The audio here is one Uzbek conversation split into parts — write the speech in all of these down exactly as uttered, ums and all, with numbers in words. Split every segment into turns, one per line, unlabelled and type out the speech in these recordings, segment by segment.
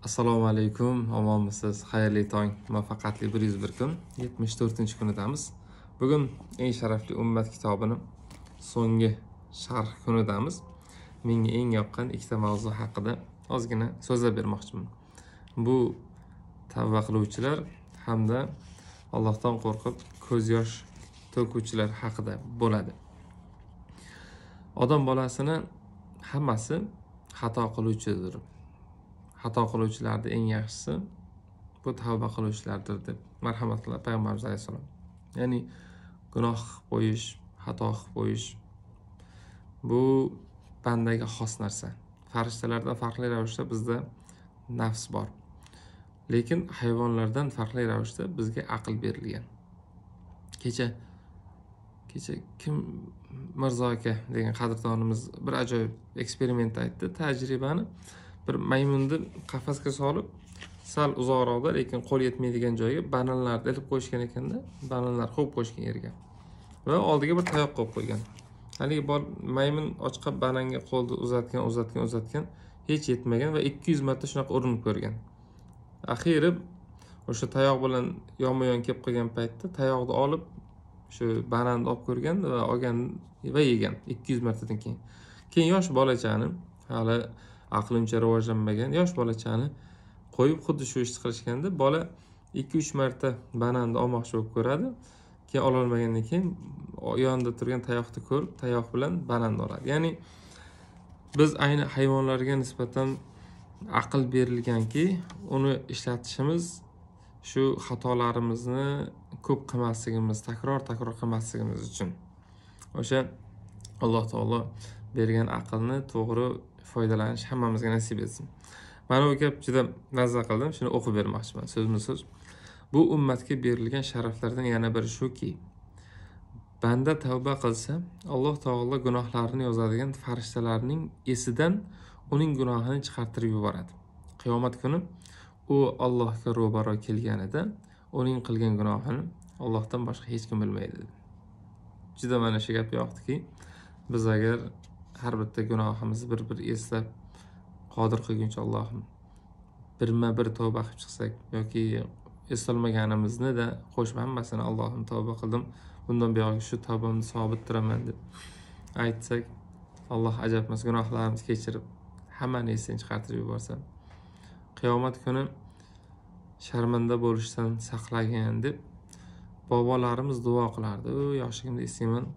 Assalomu alaykum, omonmisiz? Xayrli tong, muvaffaqiyatli bir yuz bir kun, yetmish to'rtinchi kunidamiz. Bugun eng sharafli ummat kitobining so'nggi sharh kunidamiz. Menga eng yoqqan ikkita mavzu haqida ozgina so'zlab bermoqchiman. Bu tavba qiluvchilar hamda Allohdan qo'rqib ko'z yosh to'kuvchilar haqida bo'ladi. Odam bolasini hammasi xato qiluvchidir. Xato qiluvchilarning eng yaxshisi bu tavba qiluvchilardir deb marhamat qilib Payg'ambarimiz alayhisalom. Ya'ni gunoh qilib qo'yish, xato qilib qo'yish bu bandaga xos narsa. Farishtalardan farqli ravishda bizda nafs bor. Lekin hayvonlardan farqli ravishda bizga aql berilgan. Kecha kecha kim Mirzo aka degan qadrdonimiz bir ajoyib eksperiment aytdi, tajribani. Bir maymunni qafasga solib, sal uzoqroqda, lekin qo'l yetmaydigan joyga bananlarni ilib qo'yishgan ekanda, bananlar qo'yib qo'yishgan yerga. Va oldiga bir tayoq qo'yib qo'ygan. Haligi maymun ochqa bananga qo'lni uzatgan, uzatgan, uzatgan, hech yetmagan va ikki yuz marta shunaqa urinib ko'rgan. Axiri o'sha tayoq bilan yonma-yon kelib qolgan paytda tayoqni olib, shu bananni olib ko'rgan va olgan va yegan ikki yuz martadan keyin. Keyin yosh bolachani, hali aqlimcha rivojlanmagan yosh bolachani qo'yib xuddi shu ishni qilishganda, bola ikki uch marta bananni olmoqchi bo'lib ko'radi. Keyin ola olmagandan keyin yonida turgan tayoqni ko'rib, tayoq bilan bananni oladi. Ya'ni biz ayni hayvonlarga nisbatan aql berilganki, uni ishlatishimiz shu xatolarimizni ko'p qilmasligimiz, takror-takror qilmasligimiz uchun. O'sha Alloh taolo bergan aqlni to'g'ri foydalanish hammamizga nasib etsin. Mana bu gap juda mazza qildim, shuni o'qib bermoqchiman so'zma-so'z. Bu ummatga berilgan sharaflardan yana biri shuki, banda tavba qilsa, Alloh taolo gunohlarini yozadigan farishtalarning esidan uning gunohini chiqartirib yuboradi. Qiyomat kuni u Allohga ro'baro kelganida uning qilgan gunohini Allohdan boshqa hech kim bilmaydi. Juda mana shu gap yoqdiki, biz agar har bitta gunohimizni bir-bir eslab qodir qilguncha Allohim birma-bir tavba qilib chiqsak yoki eslolmaganimizni da qo'shib hammasini Allohim tavba qildim, bundan buyog'i shu tavbamni sobit turaman deb aytsak, Alloh ajabmas gunohlarimizni kechirib hammani esdan chiqartirib yuborsa, qiyomat kuni sharmanda bo'lishdan saqlagin deb bobolarimiz duo qilardi. U yoshligimda eslayman,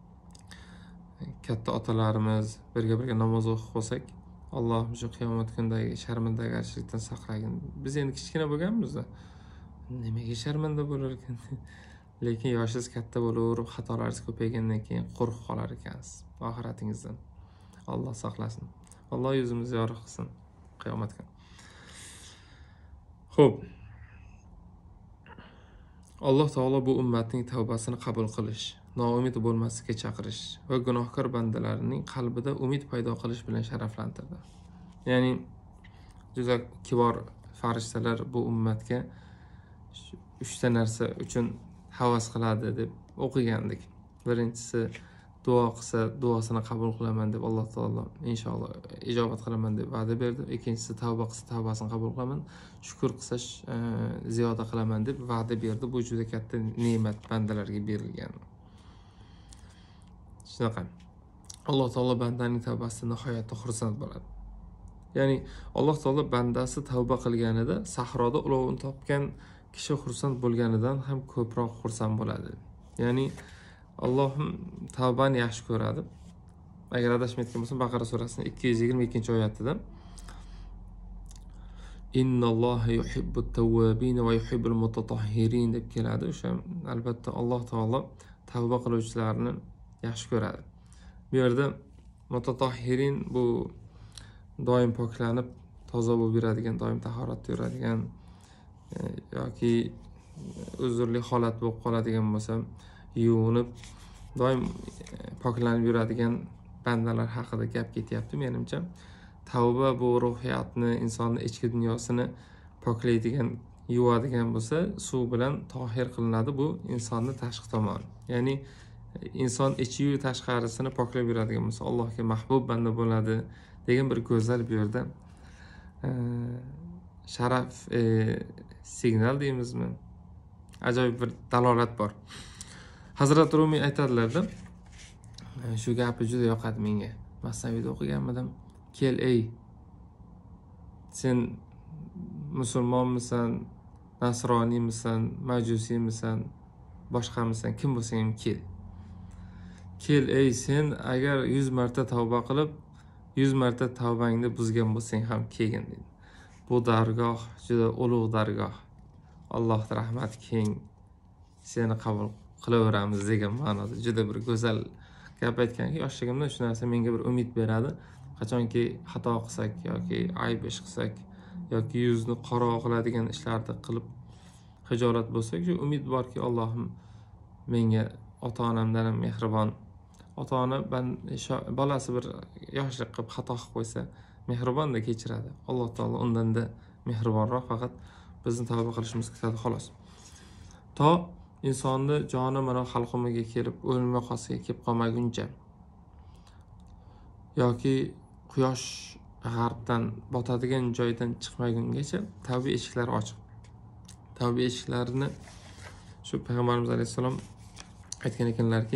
katta otalarimiz birga-birga namoz o'qib qolsak, Allohim shu qiyomat kunidagi sharmandagarchilikdan saqlagin. Biz endi kichkina bo'lganmiz-da. Nimaga sharmanda bo'lar ekan? Lekin yoshingiz katta bo'laverib, xatolaringiz ko'paygandan keyin qo'rqib qolar ekansiz oxiratingizdan. Alloh saqlasin. Alloh yuzimizni yorug' qilsin qiyomat kuni. Xo'p. Alloh taolo bu ummatning tavbasini qabul qilish, noumid bo'lmaslikka chaqirish va gunohkor bandalarning qalbida umid paydo qilish bilan sharaflantirdi. Ya'ni juda kibor farishtalar bu ummatga uchta narsa uchun havas qiladi deb o'qigandik. Birinchisi, duo qilsa duosini qabul qilaman deb Alloh taolo inshaalloh ijobat qilaman deb va'da berdi. Ikkinchisi, tavba qilsa tavbasini qabul qilaman, shukr qilsa ziyoda qilaman deb va'da berdi. Bu juda katta ne'mat bandalarga berilgan. Shunaqa. Alloh taolo bandaning tavbasidan nihoyatda xursand bo'ladi. Ya'ni Alloh taolo bandasi tavba qilganida sahroda ulovini topgan kishi xursand bo'lganidan ham ko'proq xursand bo'ladi. Ya'ni Allohim tavbani yaxshi ko'radi. Agar adashmayotgan bo'lsam, Baqara surasining ikki yuz yigirma ikkinchi oyatida Innalloha yuhibbut tawwabin va yuhibbul mutatahhirin deb keladi. O'sha albatta Alloh taolo tavba qiluvchilarni yaxshi ko'radi. Bu yerda mutatahhirin bu doim poklanib, toza bo'lib yuradigan, doim tahoratda yuradigan yoki uzrli holat bo'lib qoladigan bo'lsa, yuvinib doim poklanib yuradigan bandalar haqida gap ketyapti menimcha. Tavba bu ruhiyatni, insonning ichki dunyosini poklaydigan, yuvadigan bo'lsa, suv bilan tohir qilinadi. Bu insonning tashqi tomoni. Ya'ni inson ichi-yu tashqarisini poklab yuradigan bo'lsa, Allohga mahbub banda bo'ladi degan bir go'zal bu yerda sharaf e, signal deymizmi, ajoyib bir dalolat bor. Hazrat Rumiy aytadilarda, shu gapi juda yoqadi menga. Masnaviyda o'qiganmidim. Kel ey, sen musulmonmisan, nasroniymisan, majusiymisan, boshqamisan, kim bo'lsang ham kel. Kel ey, sen agar yuz marta tavba qilib, yuz marta tavbangni buzgan bo'lsang ham kelgin dedi. Bu dargoh juda ulug' dargoh. Allohning rahmati keng. Seni qabul qilaveramiz degan ma'noda juda bir go'zal gap aytganki, yoshligimda shu narsa menga bir umid beradi. Qachonki xato qilsak yoki ayb ish qilsak yoki yuzni qaro qiladigan ishlarni qilib hijolat bo'lsak, shu umid borki, Allohim menga ota-onamdan ham mehribon. Ota-ona bolasi bir yoshlik qilib xato qilib qo'ysa, mehribon-da kechiradi. Alloh taolo undan-da mehribonroq, faqat bizni tavba qilishimiz kutadi xolos. To insonni joni mana halqumiga kelib o'lim yoqasiga kelib qolmaguncha yoki quyosh g'arbdan botadigan joydan chiqmagungacha tavba eshiklari ochiq. Tavba eshiklarini shu payg'ambarimiz alayhissalom aytgan ekanlarki,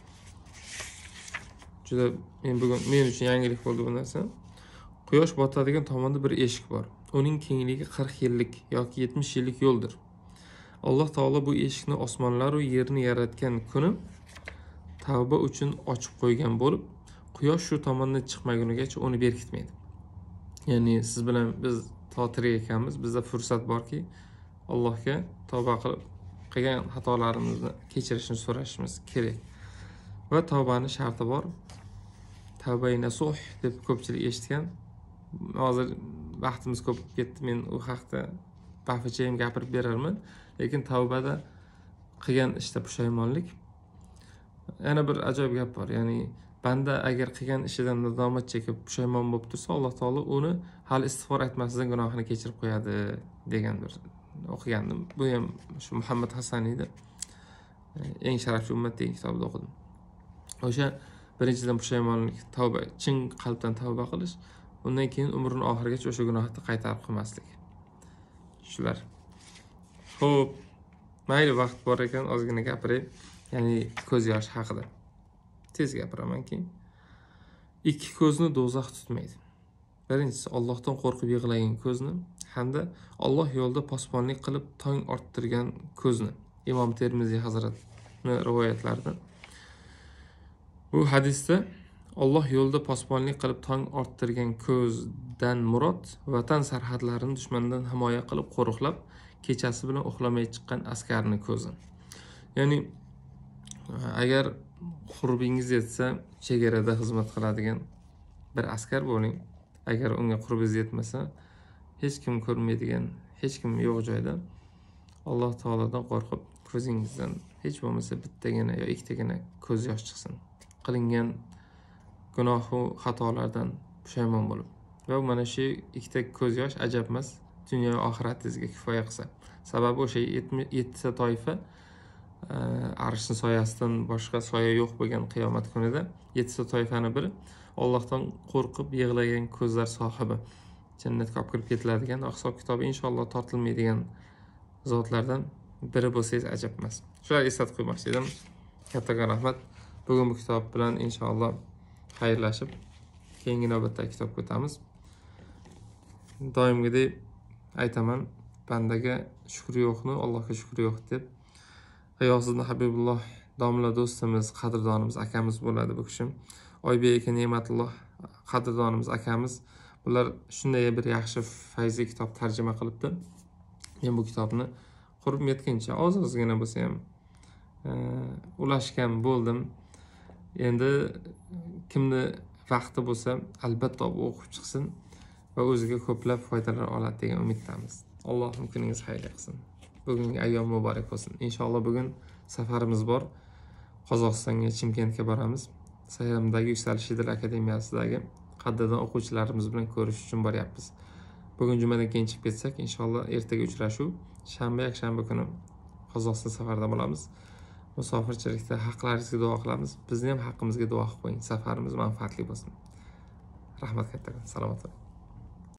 juda men bugun men uchun yangilik bo'ldi bu narsa. Quyosh botadigan tomonda bir eshik bor. Uning kengligi qirq yillik yoki yetmish yillik yo'ldir. Alloh taolo bu eshikni osmonlar va yerni yaratgan kuni tavba uchun ochib qo'ygan bo'lib, quyosh shu tomondan chiqmagunigacha uni berkitmaydi. Ya'ni siz bilan biz tirik ekanmiz, bizda fursat borki, Allohga tavba qilib qilgan xatolarimizni kechirishini so'rashimiz kerak. Va tavbaning sharti bor. Tavba-i nasuh deb ko'pchilik eshitgan. Hozir vaqtimiz ko'p ketdi. Men u haqda bafachayim gapirib berarman. Lekin tavbada qilgan ishda pushaymonlik. Yana bir ajoyib gap bor. Ya'ni banda agar qilgan ishidan nadomat chekib pushaymon bo'lib tursa, Alloh taolo uni hali istig'for aytmasdan gunohini kechirib qo'yadi degan bir o'qigandim. Bu ham shu Muhammad Hasaniyda eng sharafli ummat degan kitobda o'qidim. O'sha birinchidan pushaymonlik, tavba, chin qalbdan tavba qilish, undan keyin umrining oxirigacha o'sha gunohni qaytarib qilmaslik. Shular. Xo'p, mayli, vaqt bor ekan ozgina gapiray. Ya'ni ko'z yosh haqida. Tez gapiramanki, ikki ko'zni do'zax tutmaydi. Birinchisi Allohdan qo'rqib yig'lagan ko'zni hamda Alloh yo'lida posbonlik qilib tong orttirgan ko'zni. Imom Termiziy hazratning rivoyatlaridan. Bu hadisda Alloh yo'lida posbonlik qilib tong orttirgan ko'zdan murod vatan sarhadlarini dushmandan himoya qilib qo'riqlab, kechasi bilan uxlamay chiqqan askarning ko'zi. Ya'ni agar qurbingiz yetsa, chegarada xizmat qiladigan bir askar bo'ling. Agar unga qurbingiz yetmasa, hech kim ko'rmaydigan, hech kim yo'q joyda Alloh taolodan qo'rqib, ko'zingizdan hech bo'lmasa bittagina yo ikkitagina ko'z yosh chiqsin. Qilingan gunoh va xatolardan pushaymon bo'lib. Va mana shu ikkita ko'z yosh ajab emas, dunyo va oxiratingizga kifoya qilsa. Sababi o'sha yettita toifa arshning soyasidan boshqa soya yo'q bo'lgan qiyomat kunida yettita toifani biri Allohdan qo'rqib yig'lagan ko'zlar sohibi jannatga olib kirib ketiladigan, hisob kitobi inshaalloh tortilmaydigan zotlardan biri bo'lsangiz ajab emas. Shular eslatib qo'ymoqchi edim. Kattakon rahmat. Bugun bu kitob bilan inshaalloh xayrlashib, keyingi navbatdagi kitobga o'tamiz. Doimgidek aytaman, bandaga shukri yo'qni Allohga shukri yo'q deb. G'iyosiddin Habibulloh domla do'stimiz, qadrdonimiz, akamiz bo'ladi bu kishim. Oybek aka Ne'matulloh qadrdonimiz, akamiz. Bular shunday bir yaxshi fayzli kitob tarjima qilibdi. Men bu kitobni qurbim yetgancha oz-ozgina bo'lsa ham ulashgan bo'ldim. Endi kimni vaqti bo'lsa, albatta o'qib chiqsin va o'ziga ko'plab foydalar oladi degan umiddamiz. Allohim kuningiz xayr qilsin. Bugungi ayyom muborak bo'lsin. Inshaalloh bugun safarimiz bor. Qozog'istonga, Chimkentga boramiz. Sayramdagi Yuksalish Idil akademiyasidagi qadrdon o'quvchilarimiz bilan ko'rish uchun boryapmiz. Bugun jumadan keyin chiqib ketsak, inshaalloh ertaga uchrashuv. Shanba, yakshanba kuni Qozog'iston safarda bo'lamiz. Musofirchilikda haqlaringizga duo qilamiz. Bizni ham haqqimizga duo qilib qo'ying. Safarimiz manfaatli bo'lsin. Rahmat kattalar. Salomat bo'ling.